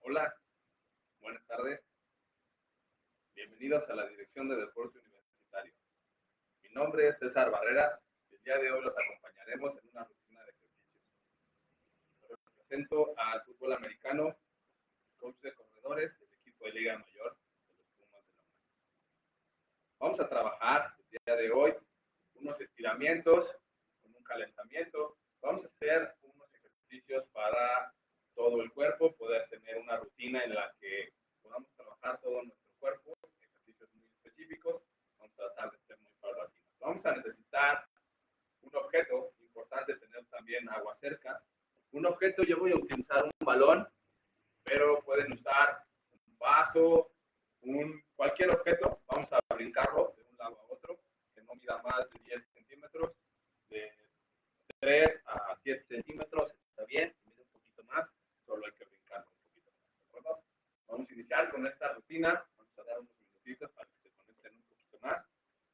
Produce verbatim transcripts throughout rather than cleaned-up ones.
Hola, buenas tardes. Bienvenidos a la Dirección de Deporte Universitario. Mi nombre es César Barrera y el día de hoy los acompañaremos en una rutina de ejercicios. Represento al fútbol americano, coach de corredores del equipo de Liga Mayor de los Pumas de la UNAM. Vamos a trabajar el día de hoy unos estiramientos con un calentamiento. Vamos a hacer unos ejercicios para todo el cuerpo, poder tener una rutina en la que podamos trabajar todo nuestro cuerpo, ejercicios muy específicos. Vamos a tratar de ser muy paulatinos. Vamos a necesitar un objeto, importante tener también agua cerca. Un objeto, yo voy a utilizar un balón, pero pueden usar un vaso, un, cualquier objeto. Vamos a brincarlo de un lado a otro, que no mida más de diez centímetros, de tres a siete centímetros, está bien. Si mide un poquito más, solo hay que brincarlo un poquito más, ¿de acuerdo? Vamos a iniciar con esta rutina. Vamos a dar unos minutitos para que se conecten un poquito más.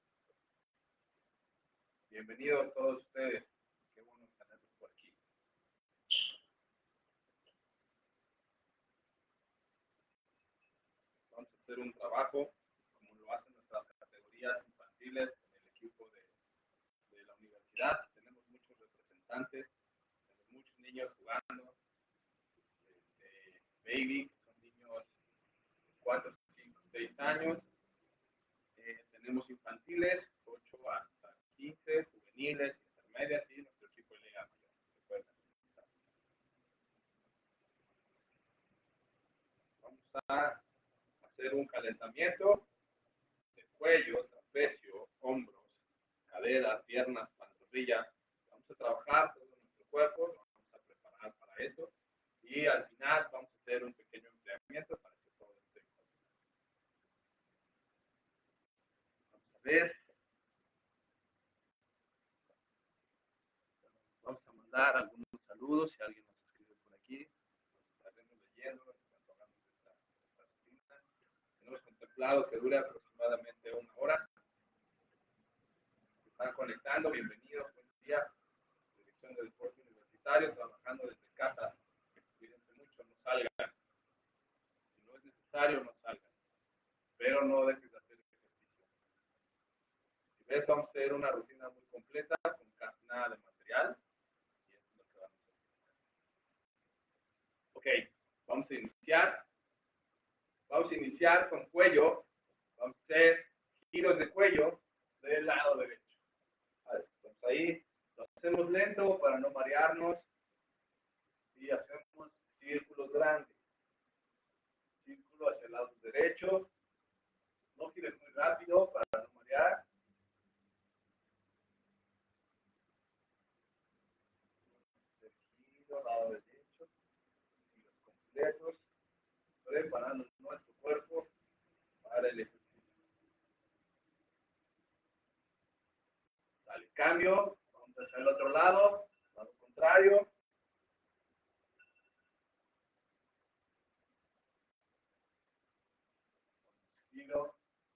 Bienvenidos todos ustedes. Qué bueno tenerlos por aquí. Vamos a hacer un trabajo como lo hacen nuestras categorías infantiles en el equipo de, de la universidad. Tenemos muchos representantes, tenemos muchos niños jugando, desde baby, que son niños de cuatro, cinco, seis años. Eh, tenemos infantiles, ocho hasta quince, juveniles, intermedias y nuestro equipo de Liga Mayor. Vamos a hacer un calentamiento de cuello, trapecio, hombros, cadera, piernas, pantorrilla. Vamos a trabajar todo nuestro cuerpo, lo vamos a preparar para eso y al final vamos a hacer un pequeño enfriamiento para que todo esté coordinado. Vamos a ver. Vamos a mandar algunos saludos si alguien nos escribe por aquí. Nos estaremos leyendo cuando hagamos esta, esta rutina. Tenemos contemplado que dure aproximadamente una hora. Se están conectando, bienvenidos, buen día. Dirección de Deporte Universitario, trabajando desde casa. Cuídense mucho, no salgan. Si no es necesario, no salgan. Pero no dejes de hacer ejercicio. Si ves, vamos a hacer una rutina muy completa, con casi nada de material. Y eso es lo que vamos a utilizar. Ok, vamos a iniciar. Vamos a iniciar con cuello. Vamos a hacer giros de cuello del lado derecho. Vale, estamos ahí. Lo hacemos lento para no marearnos. Y hacemos círculos grandes. Círculo hacia el lado derecho. No gires muy rápido para no marear. Giro, lado derecho. Giros completos. Preparando nuestro cuerpo para el ejercicio. Dale, cambio. Vamos hacia el otro lado. Lado contrario. Giro.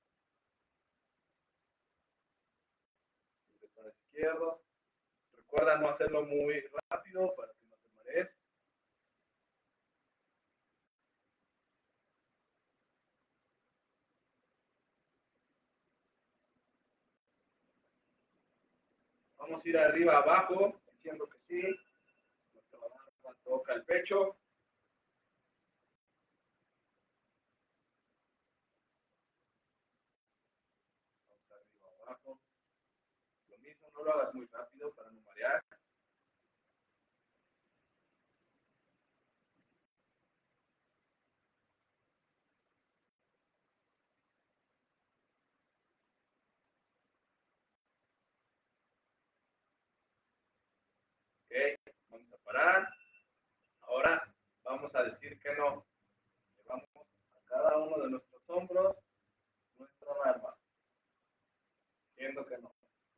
Para el izquierdo. Recuerda no hacerlo muy rápido para que no te marees. Vamos a ir arriba abajo, diciendo que sí. Nuestra mano toca el pecho. Vamos arriba abajo. Lo mismo, no lo hagas muy rápido para no marear. Ok, vamos a parar. Ahora vamos a decir que no. Llevamos a cada uno de nuestros hombros nuestra barba. Diciendo que no.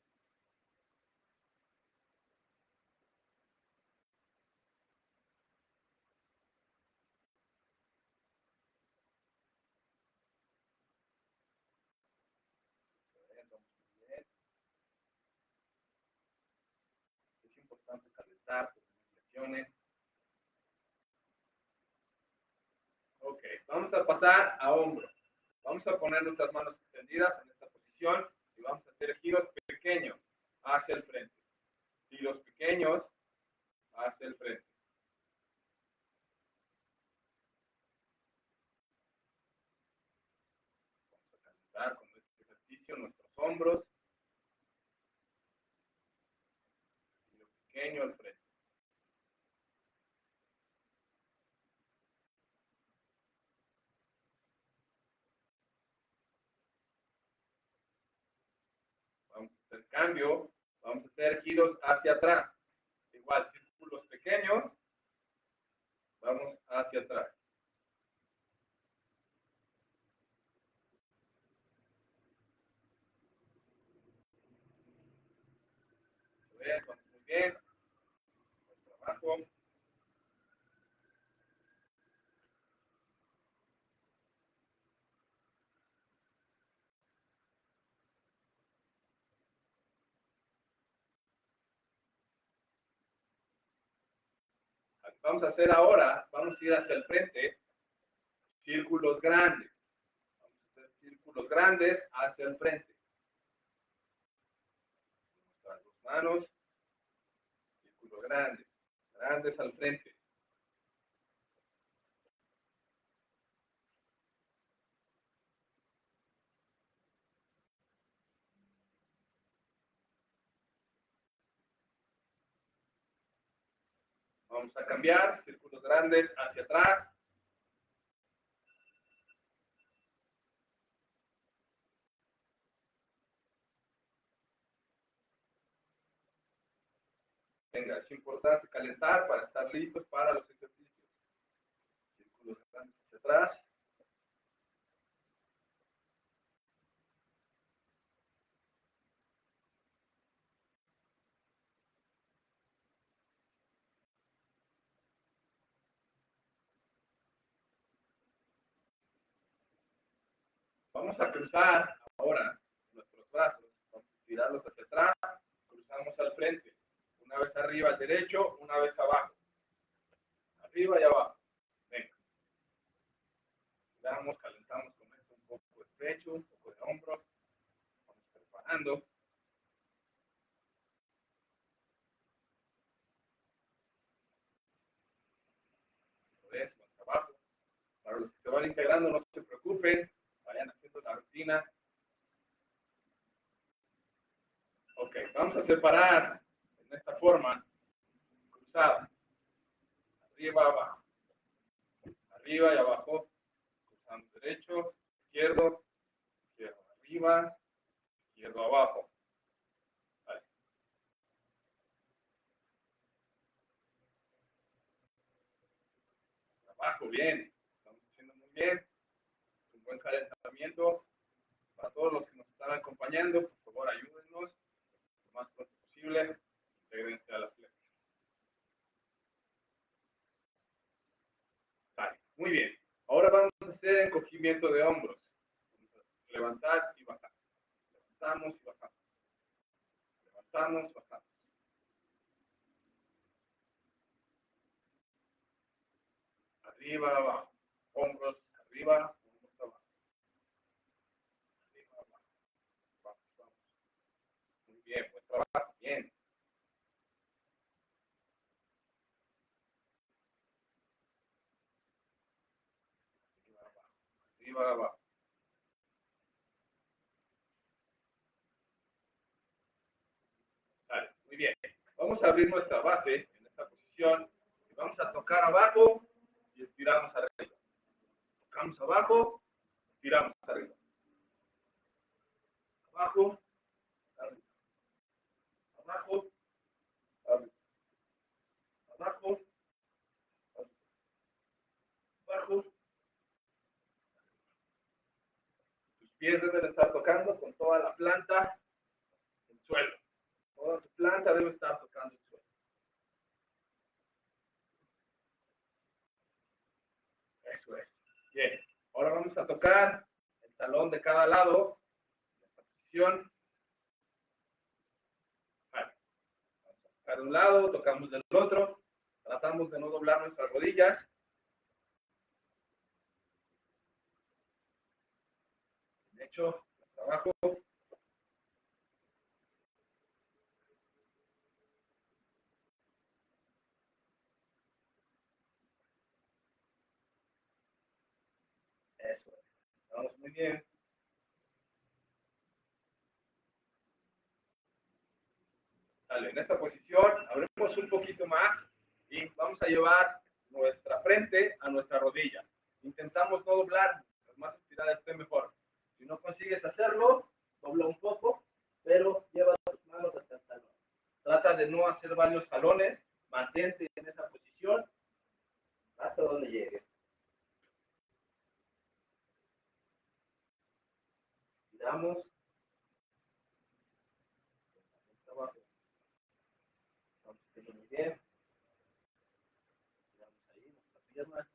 Es importante calentar, prevenir lesiones. Vamos a pasar a hombro. Vamos a poner nuestras manos extendidas en esta posición y vamos a hacer giros pequeños hacia el frente. Giros pequeños hacia el frente. Vamos a calentar con este ejercicio nuestros hombros. Giro pequeño al frente. Vamos a hacer cambio. Vamos a hacer giros hacia atrás. Igual, círculos pequeños. Vamos hacia atrás. Vamos muy bien. Trabajo. Vamos a hacer ahora, vamos a ir hacia el frente, círculos grandes. Vamos a hacer círculos grandes hacia el frente. Nuestras dos manos, círculos grandes, grandes al frente. Vamos a cambiar, círculos grandes hacia atrás. Venga, es importante calentar para estar listos para los ejercicios. Círculos grandes hacia atrás. Vamos a cruzar ahora nuestros brazos. Vamos a tirarlos hacia atrás. Cruzamos al frente. Una vez arriba al derecho, una vez abajo. Arriba y abajo. Venga. Giramos, calentamos con esto un poco de pecho, un poco de hombro. Vamos preparando. Eso es, buen trabajo. Para los que se van integrando, no se preocupen. Vayan haciendo la rutina. Ok, vamos a separar en esta forma, cruzada. Arriba, abajo. Arriba y abajo. Cruzamos derecho, izquierdo, izquierdo arriba, izquierdo abajo. Vale. Trabajo, bien. Estamos haciendo muy bien. Un buen calentamiento. Para todos los que nos están acompañando, por favor, ayúdennos lo más pronto posible. Intégrense a la flex. Vale, muy bien. Ahora vamos a hacer encogimiento de hombros. Vamos a levantar y bajar. Levantamos y bajamos. Levantamos, bajamos. Arriba, abajo. Hombros arriba, hombros abajo. Arriba, abajo. Vamos, vamos. Muy bien, buen trabajo. Bien. Arriba, abajo. Arriba, abajo. Vale, muy bien. Vamos a abrir nuestra base en esta posición y vamos a tocar abajo y estiramos arriba. Tocamos abajo, estiramos arriba. Abajo, arriba. Abajo, arriba. Abajo, arriba. Abajo. Tus pies deben estar tocando con toda la planta el suelo. Toda tu planta debe estar tocando el suelo. Eso es. Bien. Ahora vamos a tocar el talón de cada lado en esta posición. Vale. Vamos a tocar de un lado, tocamos del otro. Tratamos de no doblar nuestras rodillas. Mucho trabajo. Eso es. Vamos muy bien. Vale, en esta posición abrimos un poquito más y vamos a llevar nuestra frente a nuestra rodilla. Intentamos no doblar, las más estirada esté mejor. Si no consigues hacerlo, dobla un poco, pero lleva tus manos hasta el talón. Trata de no hacer varios talones, mantente en esa posición hasta donde llegues. Giramos. Abajo. Vamos a seguir muy bien. Giramos ahí nuestra pierna.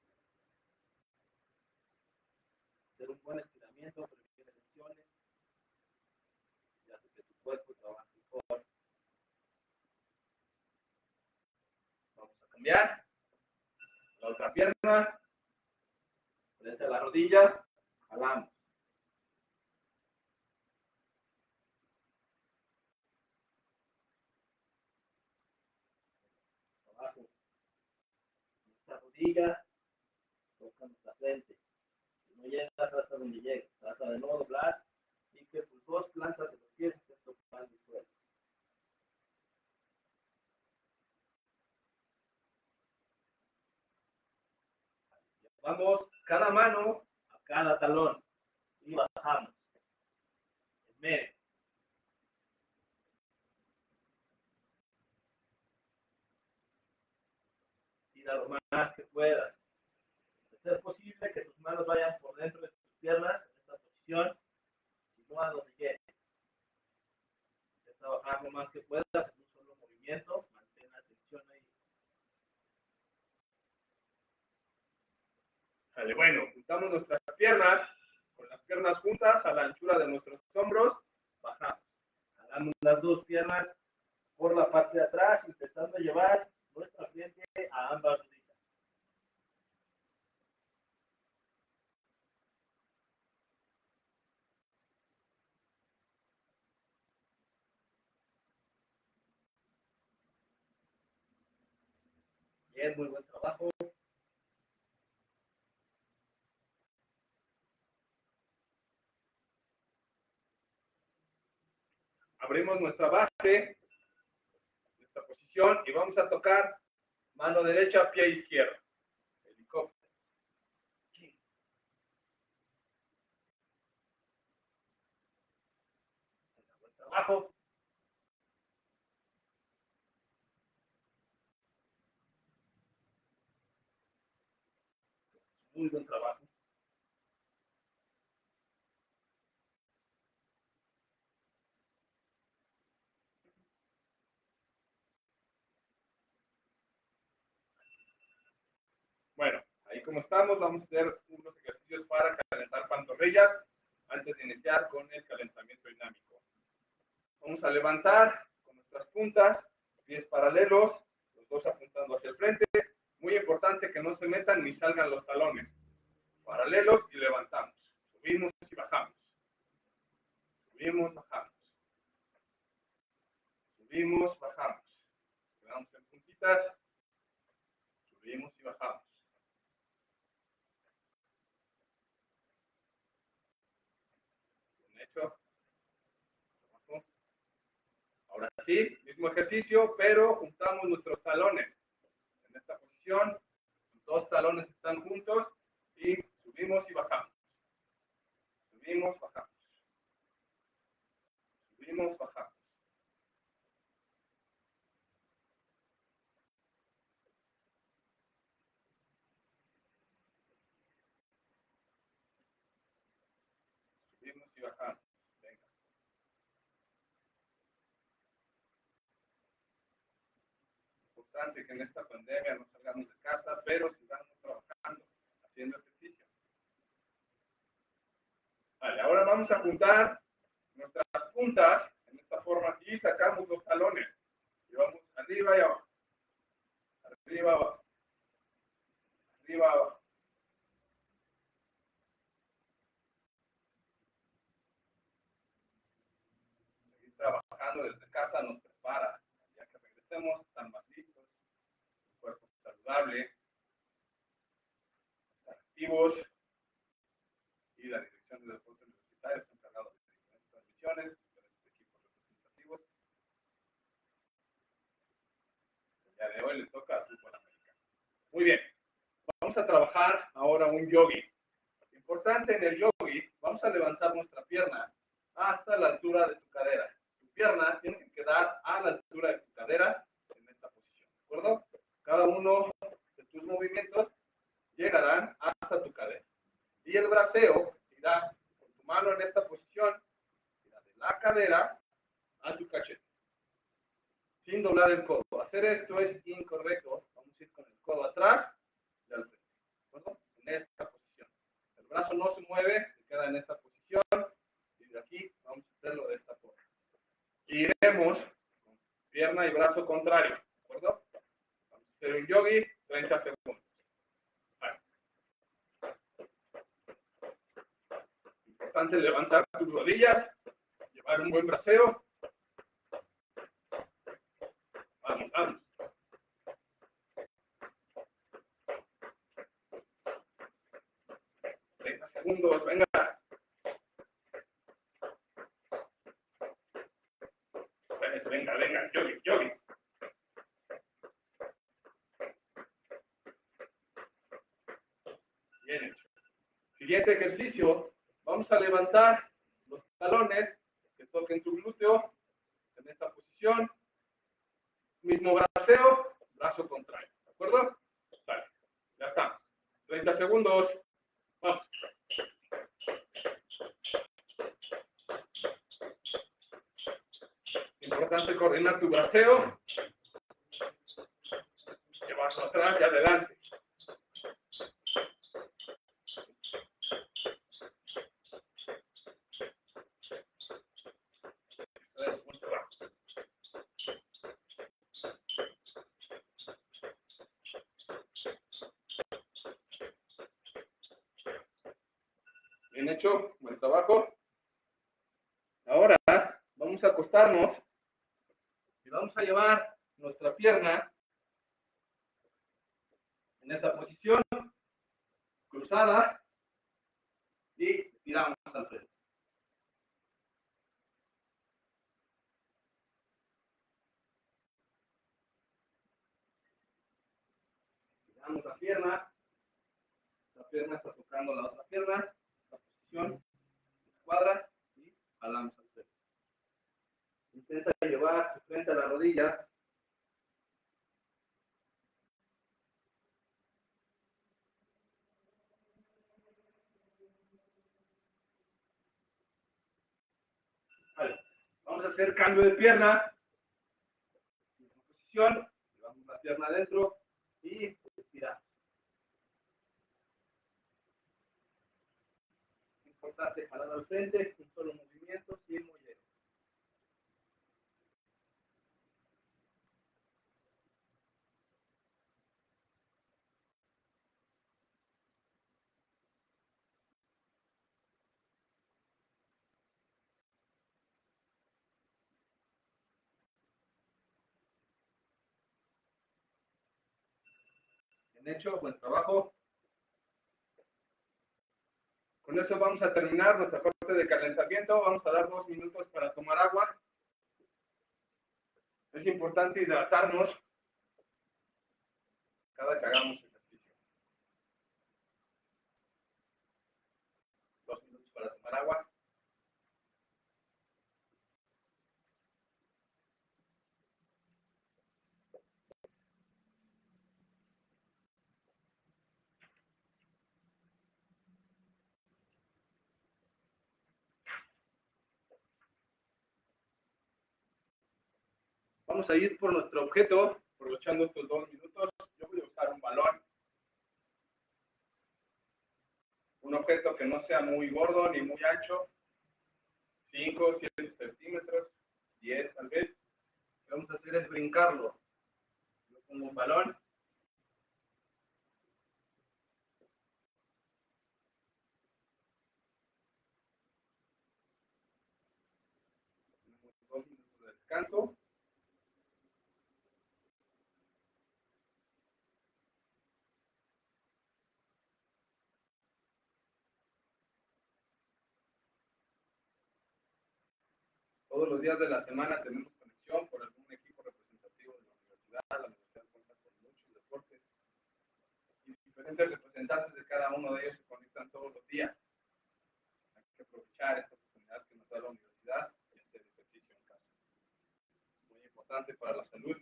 Hacer un buen estiramiento, previene lesiones. Y hace que tu cuerpo trabaje mejor. Vamos a cambiar. La otra pierna. Frente a la rodilla. Jalamos. Abajo. Nuestra rodilla. Toca nuestra frente. Si no llegas hasta donde llegues, trata de no doblar y que tus dos plantas de los pies estén tocando el suelo. Vamos cada mano a cada talón y bajamos. En medio. Tira lo más que puedas. De ser posible que tus manos vayan por dentro de tus piernas en esta posición y no a donde llegues. Intenta bajar lo más que puedas en un solo movimiento. Mantén la tensión ahí. Vale, bueno, juntamos nuestras piernas con las piernas juntas a la anchura de nuestros hombros. Bajamos. Jalamos las dos piernas por la parte de atrás, intentando llevar nuestra frente a ambas rodillas. Bien, muy buen trabajo. Abrimos nuestra base, nuestra posición y vamos a tocar mano derecha, pie izquierdo. Helicóptero. Buen trabajo. Muy buen trabajo. Bueno, ahí como estamos, vamos a hacer unos ejercicios para calentar pantorrillas antes de iniciar con el calentamiento dinámico. Vamos a levantar con nuestras puntas, pies paralelos, los dos apuntando hacia el frente. Muy importante que no se metan ni salgan los talones. Paralelos y levantamos. Subimos y bajamos. Subimos, bajamos. Subimos, bajamos. Quedamos en puntitas. Subimos y bajamos. Bien hecho. Ahora sí, mismo ejercicio, pero juntamos nuestros talones. En esta posición, los dos talones están juntos y subimos y bajamos. Subimos, bajamos. Subimos, bajamos. Subimos y bajamos. Venga. Importante que en esta pandemia no salgamos de casa, pero sigamos trabajando, haciendo ejercicio. Vale, ahora vamos a juntar nuestras puntas en esta forma y sacamos los talones. Y vamos arriba y abajo. Arriba, abajo. Arriba, abajo. saludable, activos, y la Dirección de Deportes Universitarios está encargado de diferentes transmisiones, diferentes equipos representativos. El día de hoy le toca al fútbol americano. Muy bien, vamos a trabajar ahora un yogi. Importante en el yogi, vamos a levantar nuestra pierna hasta la altura de tu cadera. Tu pierna tiene que quedar a la altura de tu cadera en esta posición, ¿de acuerdo? Cada uno de tus movimientos llegarán hasta tu cadera. Y el braceo irá con tu mano en esta posición, irá de la cadera a tu cachete, sin doblar el codo. Hacer esto es incorrecto. Vamos a ir con el codo atrás y al frente, ¿de acuerdo? En esta posición. El brazo no se mueve, se queda en esta posición. Y de aquí vamos a hacerlo de esta forma. Iremos con pierna y brazo contrario, ¿de acuerdo? Vamos a hacer un yogi, treinta segundos. Vale. Importante levantar tus rodillas, llevar un buen braceo. Vamos, vamos. treinta segundos, venga. Venga, venga, yogi, yogi. Bien hecho. Siguiente ejercicio. Vamos a levantar los talones que toquen tu glúteo en esta posición. Mismo braceo, brazo contrario. ¿De acuerdo? Vale. Ya está. treinta segundos. Vamos. Importante coordinar tu braceo. Llevarlo atrás y adelante. Bien hecho, buen trabajo. Ahora vamos a acostarnos y vamos a llevar nuestra pierna en esta posición, cruzada, y tiramos al frente. Tiramos la pierna, la pierna está tocando la otra pierna, la posición, escuadra y jalamos al frente. Intenta llevar tu frente a la rodilla. Vale. Vamos a hacer cambio de pierna. En posición, llevamos la pierna adentro y estiramos. Importante jalar al frente, un solo movimiento, sin mollero. Bien hecho, buen trabajo. Con eso vamos a terminar nuestra parte de calentamiento. Vamos a dar dos minutos para tomar agua. Es importante hidratarnos cada que hagamos ejercicio. Dos minutos para tomar agua. Vamos a ir por nuestro objeto, aprovechando estos dos minutos. Yo voy a usar un balón. Un objeto que no sea muy gordo ni muy ancho. cinco, siete centímetros, diez tal vez. Lo que vamos a hacer es brincarlo. Yo pongo un balón. Tenemos dos minutos de descanso. Todos los días de la semana tenemos conexión por algún equipo representativo de la universidad. La universidad cuenta con muchos deportes y diferentes representantes de cada uno de ellos se conectan todos los días. Hay que aprovechar esta oportunidad que nos da la universidad y hacer ejercicio en casa. Muy importante para la salud.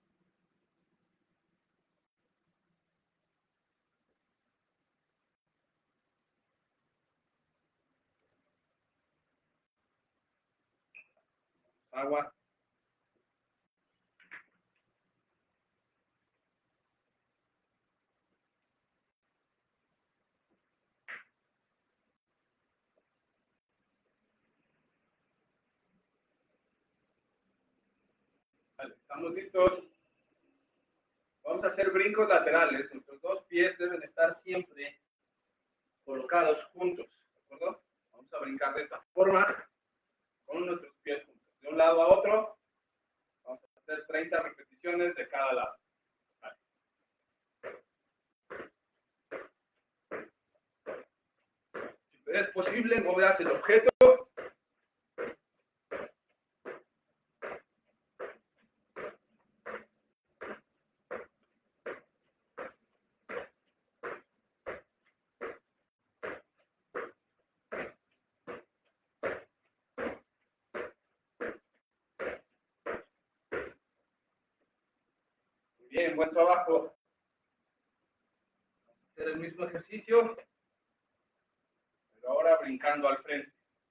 Agua. Vale, ¿estamos listos? Vamos a hacer brincos laterales. Nuestros dos pies deben estar siempre colocados juntos, ¿de acuerdo? Vamos a brincar de esta forma con nuestros pies juntos. De un lado a otro, vamos a hacer treinta repeticiones de cada lado. Vale. Si es posible, no veas el objeto. Muy bien, buen trabajo. Vamos a hacer el mismo ejercicio, pero ahora brincando al frente.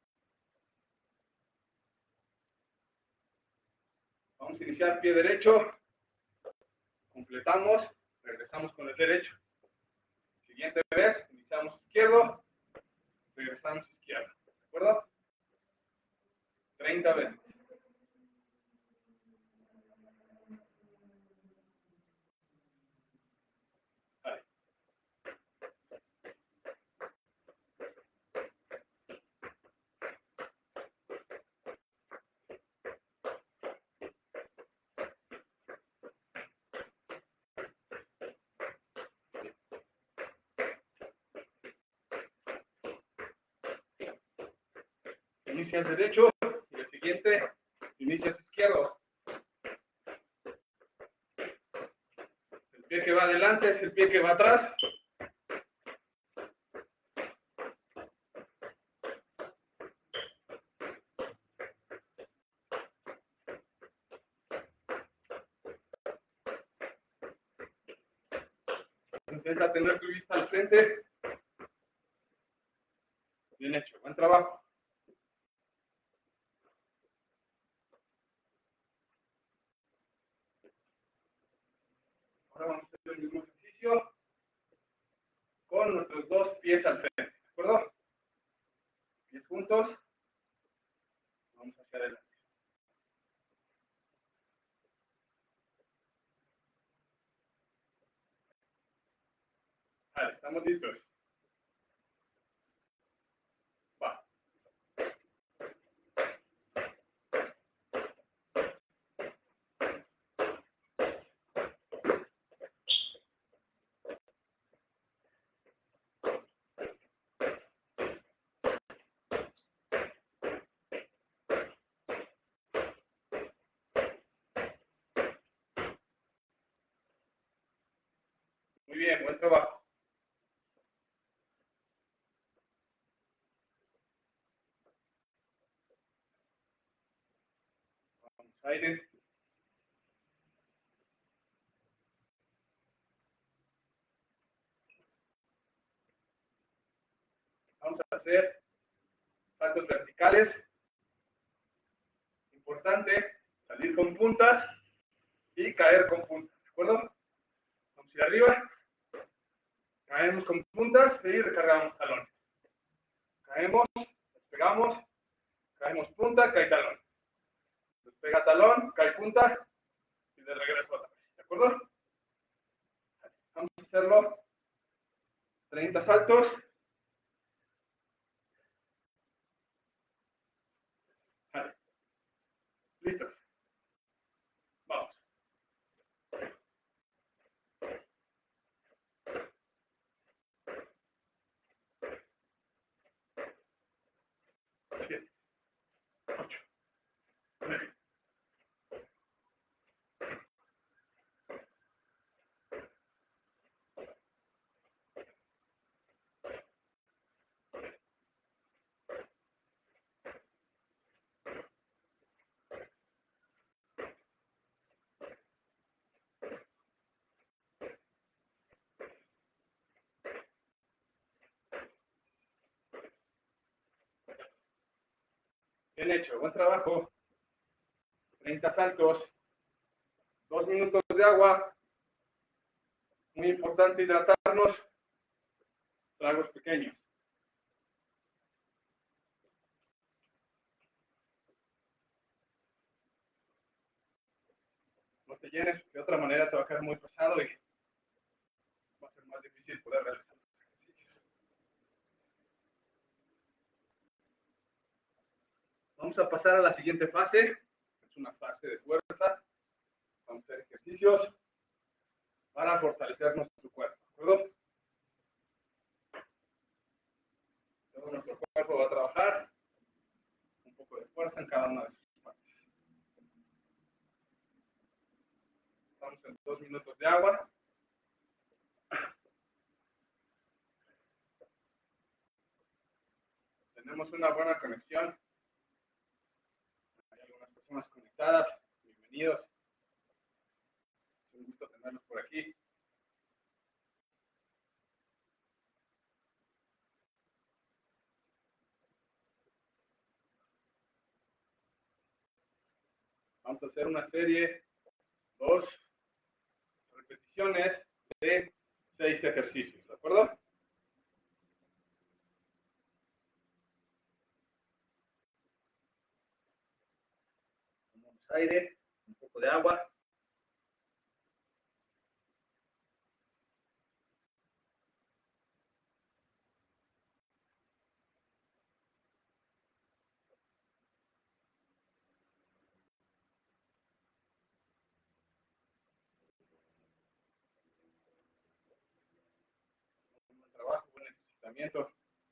Vamos a iniciar pie derecho, completamos, regresamos con el derecho. Siguiente vez, iniciamos izquierdo, regresamos izquierdo. ¿De acuerdo? treinta veces. Vale. Inicias derecho y el siguiente inicias izquierdo. El pie que va adelante es el pie que va atrás. Intenta tener tu vista al frente. Bien hecho, buen trabajo. Ahora vamos a hacer el mismo ejercicio con nuestros dos pies al frente, ¿de acuerdo? Pies juntos. Vamos hacia adelante. Vale, estamos listos. Va. Muy bien, buen trabajo. Vamos, aire. Vamos a hacer saltos verticales. Importante, salir con puntas y caer con puntas, ¿de acuerdo? Vamos a ir arriba. Caemos con puntas y recargamos talones. Caemos, despegamos, caemos punta, cae talón. Despega talón, cae punta y de regreso otra vez. ¿De acuerdo? Vamos a hacerlo. treinta saltos. Vale. Listos. Vamos. siete, ocho, Bien hecho, buen trabajo. treinta saltos. Dos minutos de agua. Muy importante hidratarnos. Tragos pequeños. No te llenes, de otra manera te va a quedar muy pesado y va a ser más difícil poder realizar los ejercicios. Vamos a pasar a la siguiente fase. Es una fase de fuerza. Vamos a hacer ejercicios para fortalecer nuestro cuerpo, ¿de acuerdo? Todo nuestro cuerpo va a trabajar un poco de fuerza en cada una de sus partes. Estamos en dos minutos de agua. Tenemos una buena conexión. Hay algunas personas conectadas. Bienvenidos. Es un gusto tenerlos por aquí. Vamos a hacer una serie, dos repeticiones de seis ejercicios, ¿de acuerdo? Tomamos aire, un poco de agua. Un buen trabajo, buen ejercitamiento.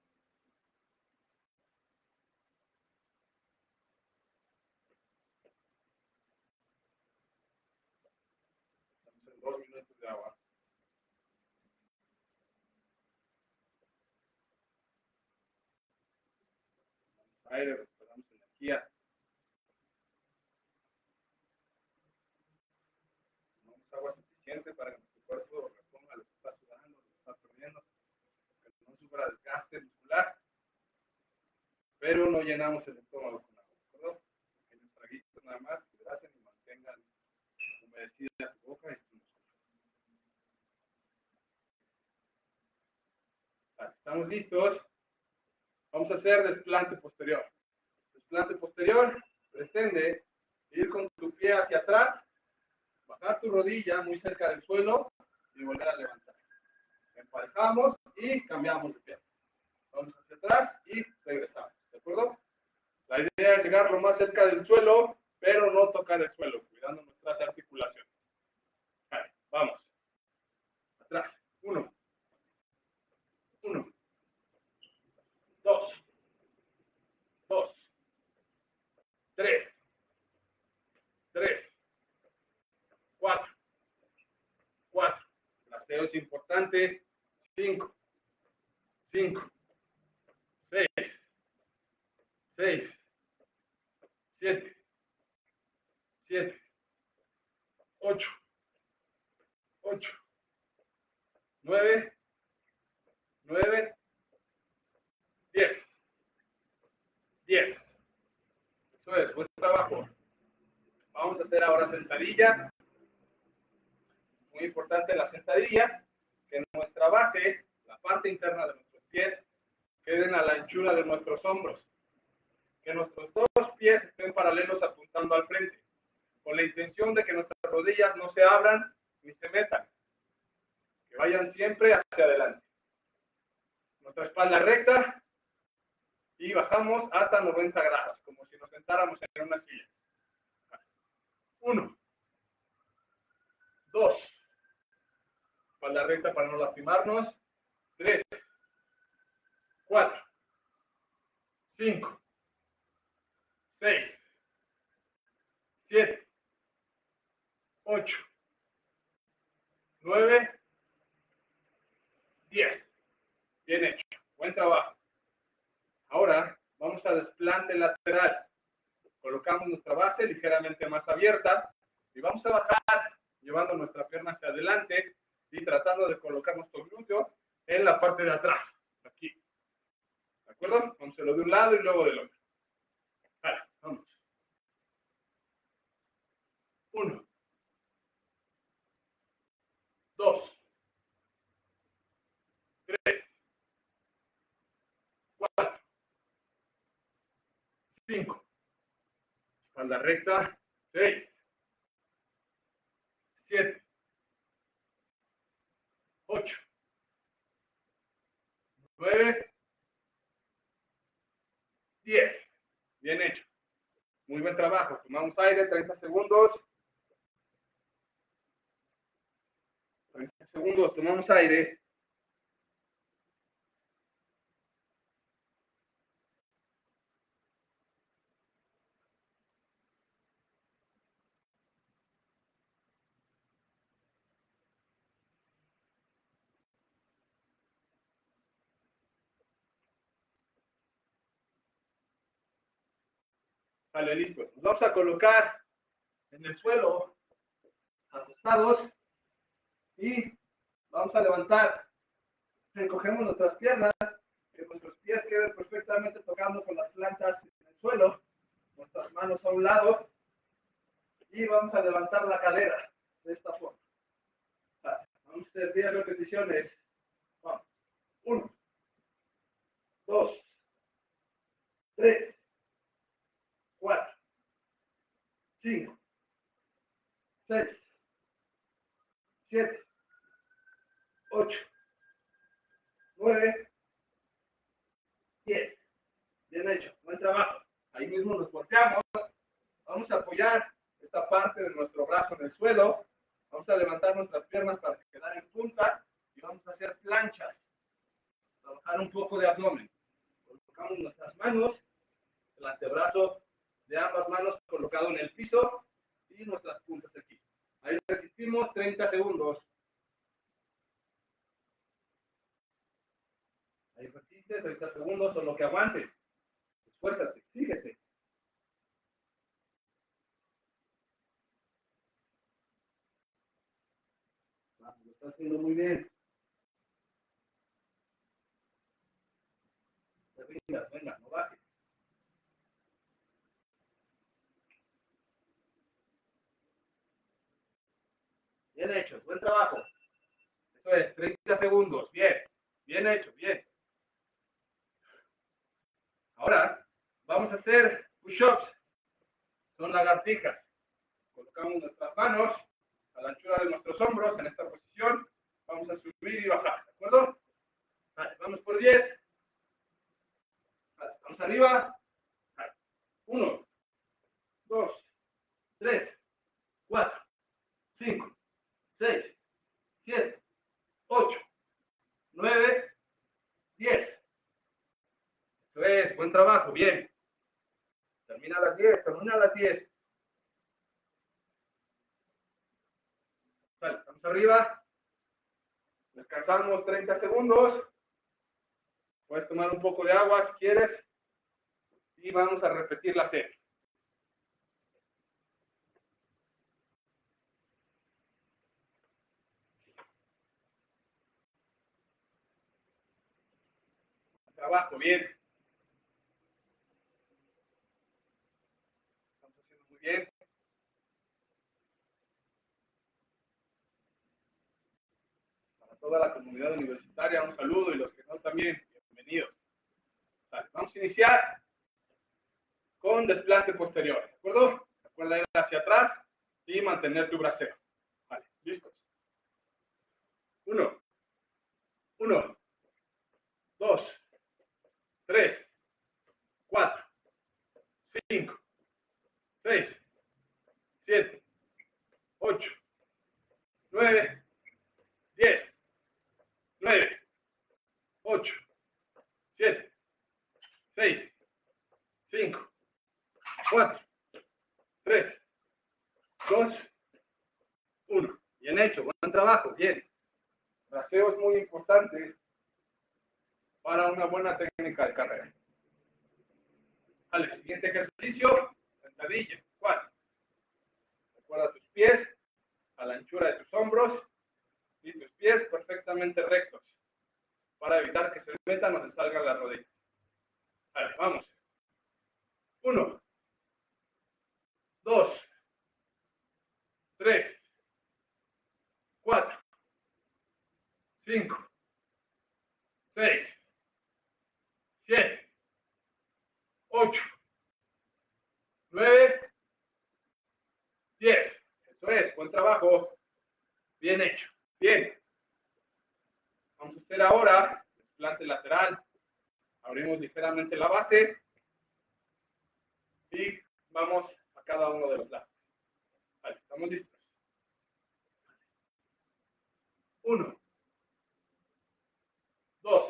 Estamos en dos minutos de agua. Aire, recuperamos energía. Tomamos agua suficiente para que nuestro cuerpo reponga lo que está sudando, lo que está perdiendo, que no sufra desgaste muscular, pero no llenamos el estómago con agua, ¿de acuerdo? Pequeños traguitos nada más que hidraten y mantengan humedecida tu boca y tu músculo. Vale, ¿estamos listos? Vamos a hacer desplante posterior. Desplante posterior pretende ir con tu pie hacia atrás, bajar tu rodilla muy cerca del suelo y volver a levantar. Emparejamos y cambiamos de pie. Vamos hacia atrás y regresamos, ¿de acuerdo? La idea es llegar lo más cerca del suelo, pero no tocar el suelo, cuidando nuestras articulaciones. Vale, vamos. Atrás. Uno. Uno. Dos. Dos. Tres. Tres. Cuatro. Cuatro. Traseo es importante. Cinco. Cinco. Seis. Seis. Siete. Siete. Ocho. Ocho. Nueve. Nueve. Diez. Diez. Eso es, buen trabajo. Vamos a hacer ahora sentadilla. Muy importante la sentadilla, que nuestra base, la parte interna de nuestros pies, queden a la anchura de nuestros hombros. Que nuestros dos pies estén paralelos apuntando al frente, con la intención de que nuestras rodillas no se abran ni se metan, que vayan siempre hacia adelante. Nuestra espalda recta y bajamos hasta noventa grados, como si nos sentáramos en una silla. Uno, dos, espalda recta para no lastimarnos. Tres, cuatro, cinco, seis, siete, ocho, nueve, diez. Bien hecho. Buen trabajo. Ahora vamos a desplante lateral. Colocamos nuestra base ligeramente más abierta y vamos a bajar llevando nuestra pierna hacia adelante y tratando de colocar nuestro glúteo en la parte de atrás, aquí. ¿De acuerdo? Vamos a hacerlo de un lado y luego del otro. Vale. Vamos. Uno. Dos. Tres. Cuatro. Cinco. Espalda recta. Seis. Siete. Ocho. Nueve. Diez. Bien hecho. Muy buen trabajo. Tomamos aire, treinta segundos. treinta segundos, tomamos aire. Vale, listo. Nos vamos a colocar en el suelo, acostados, y vamos a levantar. Recogemos nuestras piernas, que nuestros pies queden perfectamente tocando con las plantas en el suelo, nuestras manos a un lado, y vamos a levantar la cadera de esta forma. Vale, vamos a hacer diez repeticiones. Vamos. Uno, dos, tres, cuatro, cinco, seis, siete, ocho, nueve, diez. Bien hecho, buen trabajo. Ahí mismo nos volteamos. Vamos a apoyar esta parte de nuestro brazo en el suelo. Vamos a levantar nuestras piernas para quedar en puntas y vamos a hacer planchas. Trabajar un poco de abdomen. Colocamos nuestras manos, el antebrazo de ambas manos colocado en el piso y nuestras puntas aquí. Ahí resistimos treinta segundos. Ahí resiste treinta segundos o lo que aguantes. Esfuérzate, exígete. Lo estás haciendo muy bien. Te rindas, venga, no bajes. Bien hecho, buen trabajo. Eso es, treinta segundos. Bien, bien hecho, bien. Ahora vamos a hacer push-ups. Son lagartijas. Colocamos nuestras manos a la anchura de nuestros hombros en esta posición. Vamos a subir y bajar, ¿de acuerdo? Vale, vamos por diez. Vale, estamos arriba. Vale. uno, dos, tres, cuatro, cinco, seis, siete, ocho, nueve, diez. Eso es, buen trabajo, bien. Termina a las diez, termina a las diez. Vale, estamos arriba. Descansamos treinta segundos. Puedes tomar un poco de agua si quieres. Y vamos a repetir la serie. Trabajo, bien. Estamos haciendo muy bien. Para toda la comunidad universitaria, un saludo y los que no también, bienvenidos. Vale, vamos a iniciar con desplante posterior, ¿de acuerdo? Recuerda ir hacia atrás y mantener tu bracero. Vale, listos. Uno, uno, dos, tres, cuatro, cinco, seis, siete, ocho, nueve, diez, nueve, ocho, siete, seis, cinco, cuatro, tres, dos, uno. Bien hecho, buen trabajo, bien. Braceo es muy importante para una buena técnica de carrera. Vale, siguiente ejercicio, sentadilla. cuatro. Recuerda tus pies a la anchura de tus hombros y tus pies perfectamente rectos para evitar que se metan o se salgan las rodillas. Vale, vamos. Uno, dos, tres, cuatro, cinco, seis, siete, ocho, nueve, diez. Eso es, buen trabajo. Bien hecho. Bien. Vamos a hacer ahora desplante lateral. Abrimos ligeramente la base y vamos a cada uno de los lados. Vale, estamos listos. Uno, dos,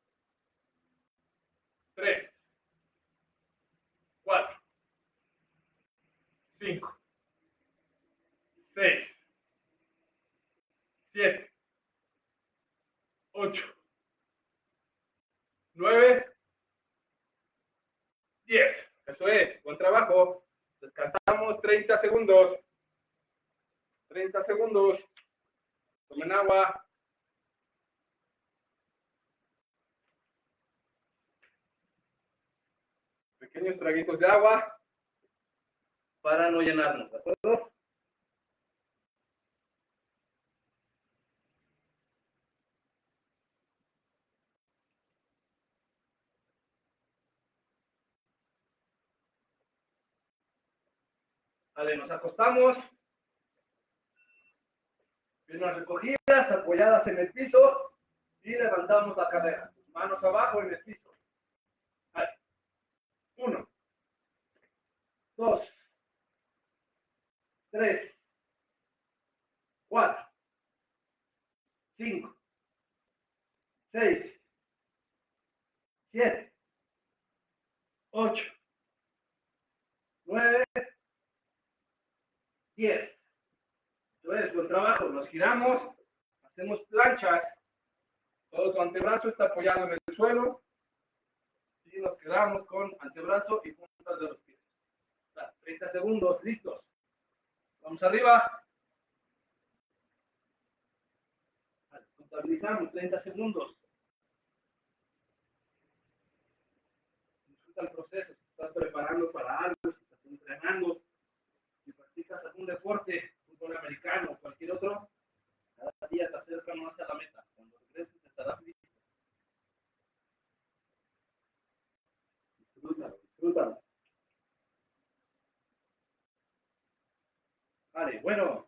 tres, cuatro, cinco, seis, siete, ocho, nueve, diez. Eso es, buen trabajo. Descansamos treinta segundos. treinta segundos. Tomen agua. Pequeños traguitos de agua para no llenarnos, ¿de acuerdo? Vale, nos acostamos. Piernas recogidas, apoyadas en el piso y levantamos la cadera. Manos abajo en el piso. Vale. Uno, dos, tres, cuatro, cinco, seis, siete, ocho, nueve, diez. Eso es, buen trabajo. Nos giramos, hacemos planchas. Todo tu antebrazo está apoyado en el suelo. Y nos quedamos con antebrazo y puntas de los pies. treinta segundos, listos. Vamos arriba. Contabilizamos treinta segundos. Disfruta el proceso. Si estás preparando para algo, si estás entrenando, si practicas algún deporte, fútbol americano o cualquier otro, cada día te acerca más a la meta. Cuando regreses estarás listo. Disfrútalo, disfrútalo. Vale, bueno.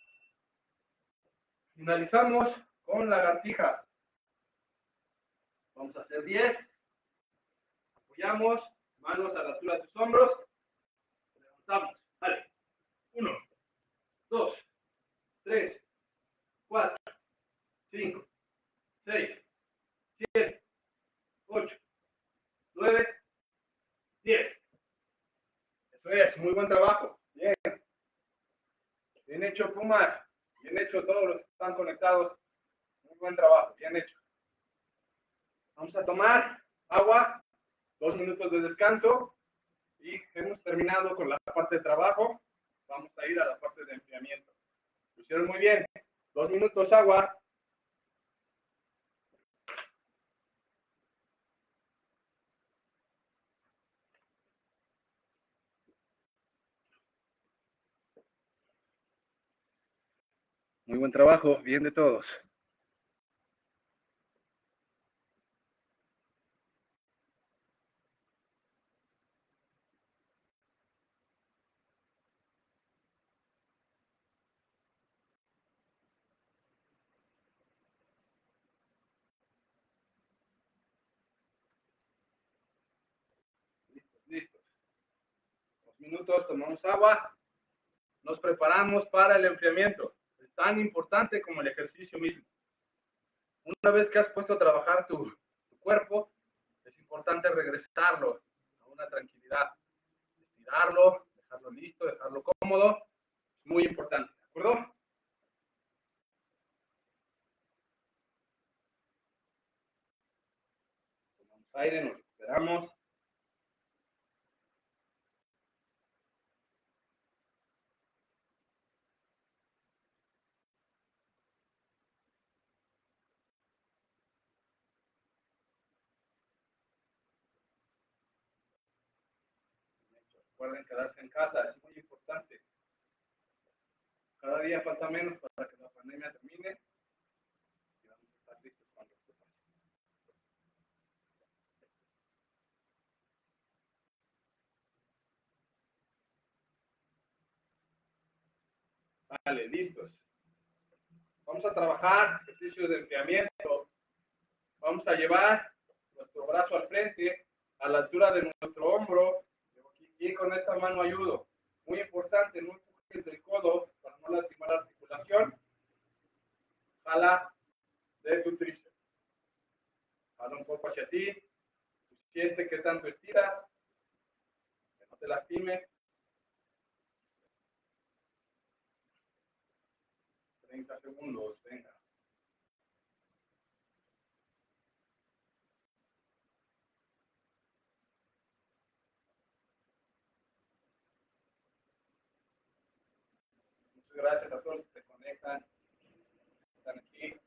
Finalizamos con lagartijas. Vamos a hacer diez. Apoyamos, manos a la altura de tus hombros. Levantamos. Vale. uno, dos, tres, cuatro, cinco, seis, siete, ocho, nueve, diez. Eso es, muy buen trabajo. Bien. Bien hecho, Pumas. Bien hecho, todos los que están conectados. Muy buen trabajo, bien hecho. Vamos a tomar agua, dos minutos de descanso y hemos terminado con la parte de trabajo. Vamos a ir a la parte de enfriamiento. Lo hicieron muy bien. Dos minutos agua. Muy buen trabajo, bien de todos. Listos, listos. Dos minutos, tomamos agua. Nos preparamos para el enfriamiento. Es tan importante como el ejercicio mismo. Una vez que has puesto a trabajar tu, tu cuerpo, es importante regresarlo a una tranquilidad. Estirarlo, dejarlo listo, dejarlo cómodo. Es muy importante, ¿de acuerdo? Tomamos aire, nos recuperamos. Recuerden quedarse en casa, es muy importante. Cada día falta menos para que la pandemia termine y vamos a estar listos cuando esto pase. Vale, listos. Vamos a trabajar ejercicios de enfriamiento. Vamos a llevar nuestro brazo al frente, a la altura de nuestro hombro, y con esta mano ayudo. Muy importante, no empujes del codo para no lastimar la articulación. Jala de tu tríceps. Jala un poco hacia ti. Siente que tanto estiras, que no te lastime. treinta segundos, venga. Muchas gracias a todos que se conectan. Están aquí.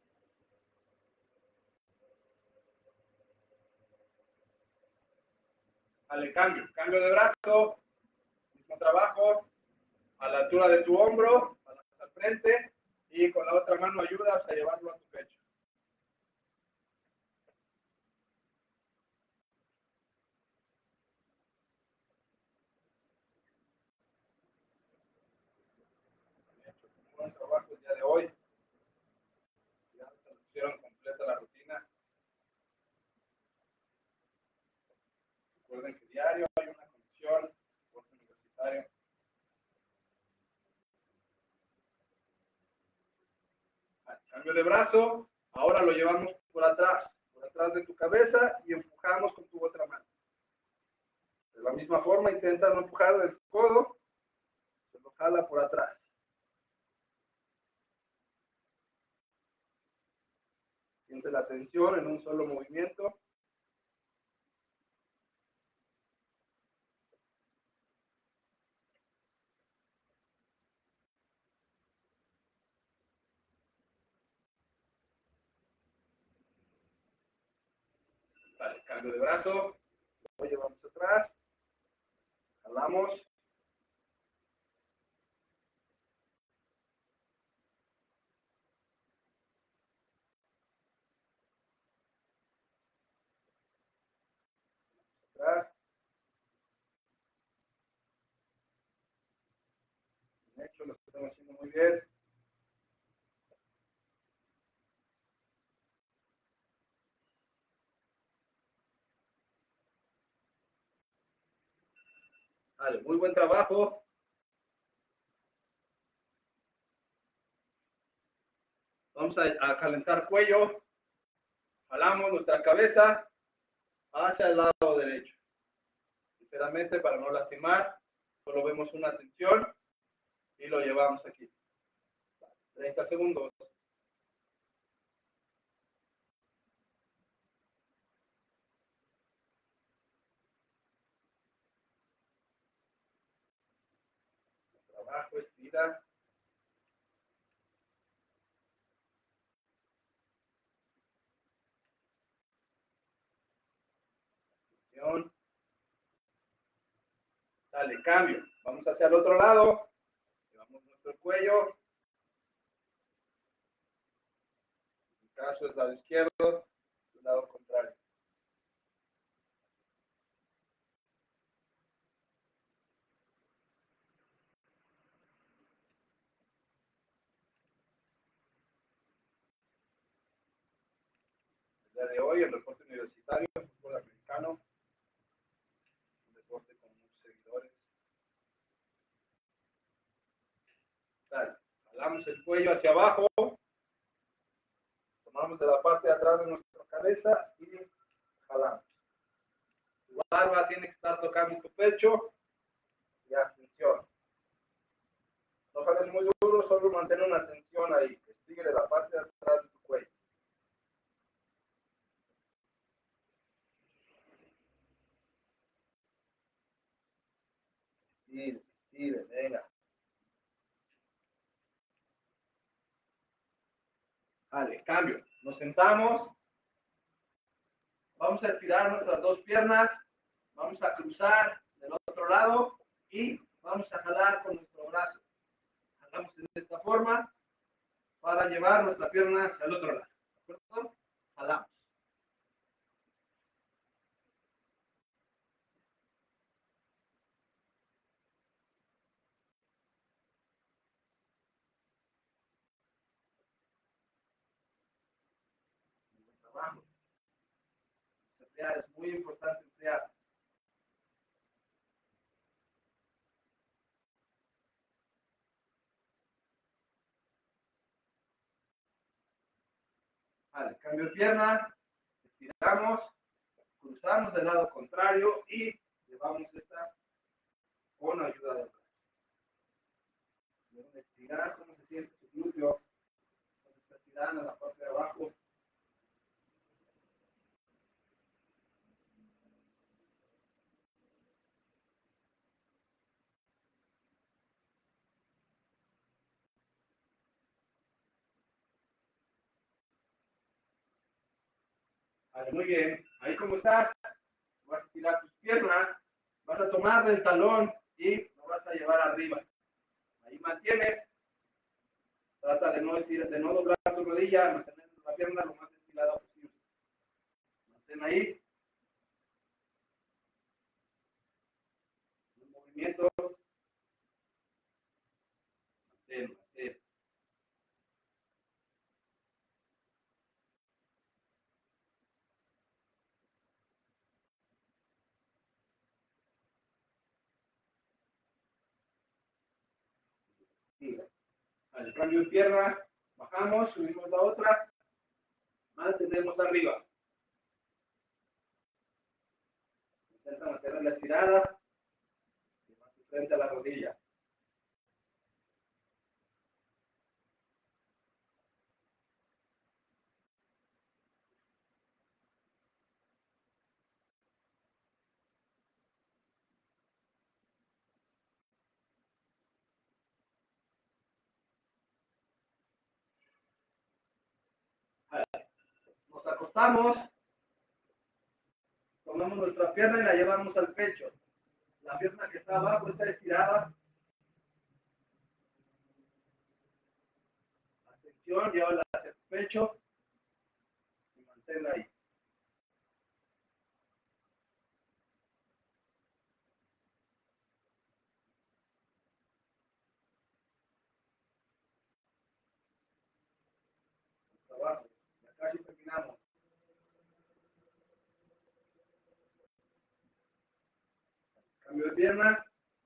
Vale, cambio. Cambio de brazo. Mismo trabajo. A la altura de tu hombro, al frente. Y con la otra mano ayudas a llevarlo a tu pecho. Buen trabajo el día de hoy. Ya se hicieron completa la rutina. Recuerden que diario hay una conexión, deporte universitario. Al cambio de brazo, ahora lo llevamos por atrás, por atrás de tu cabeza y empujamos con tu otra mano. De la misma forma, intenta no empujar del codo, se lo jala por atrás. Siente la tensión en un solo movimiento. Vale, cambio de brazo, lo llevamos atrás, jalamos. Atrás. Bien hecho, lo estamos haciendo muy bien. Vale, muy buen trabajo. Vamos a, a calentar cuello. Jalamos nuestra cabeza hacia el lado derecho. Sinceramente, para no lastimar, solo vemos una tensión y lo llevamos aquí. treinta segundos. Trabajo, estira. Tensión. Sale, cambio. Vamos hacia el otro lado. Llevamos nuestro cuello. En mi caso es lado izquierdo, el lado contrario. El día de hoy, el deporte universitario, el fútbol americano, un deporte con muchos seguidores. Sale. Jalamos el cuello hacia abajo. Tomamos de la parte de atrás de nuestra cabeza y jalamos. Tu barba tiene que estar tocando tu pecho y haz tensión. No jales muy duro, solo mantén una tensión ahí, que estire la parte de atrás de tu cuello. Estire, estire, venga. Vale, cambio. Nos sentamos. Vamos a estirar nuestras dos piernas. Vamos a cruzar del otro otro lado y vamos a jalar con nuestro brazo. Jalamos de esta forma para llevar nuestra pierna hacia el otro lado. ¿De acuerdo? Jalamos. Trabajo. Enfriar, es muy importante enfriar. Vale, cambio de pierna, estiramos, cruzamos del lado contrario y llevamos esta con ayuda del brazo. Deben estirar, cómo se siente su glúteo, cuando está estirando la parte de abajo. Vale, muy bien. Ahí como estás, vas a estirar tus piernas, vas a tomar del talón y lo vas a llevar arriba. Ahí mantienes. Trata de no, estirar, de no doblar tu rodilla, mantener la pierna lo más estirada posible. Mantén ahí. Un movimiento. Mantén, mantén. Al cambio de pierna, bajamos, subimos la otra, mantenemos arriba. Intenta mantener la estirada, lleva tu frente a la rodilla. Nos acostamos, tomamos nuestra pierna y la llevamos al pecho. La pierna que está abajo está estirada. La tensión, llévala hacia el pecho y manténla ahí. Abajo, ya casi terminamos. Cambio de pierna.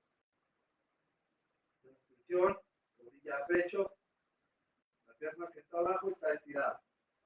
Tensión, rodilla a pecho. La pierna que está abajo está estirada.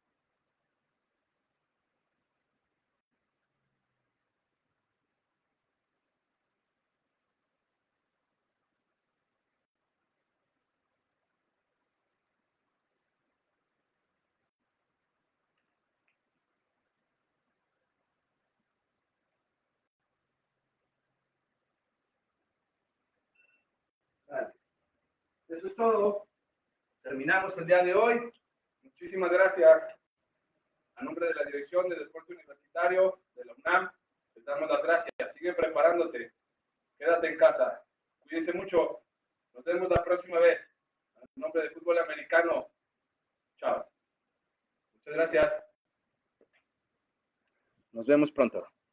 Vale. Eso es todo. Terminamos el día de hoy. Muchísimas gracias. A nombre de la Dirección de Deporte Universitario de la UNAM, les damos las gracias. Sigue preparándote. Quédate en casa. Cuídense mucho. Nos vemos la próxima vez. En nombre de Fútbol Americano. Chao. Muchas gracias. Nos vemos pronto.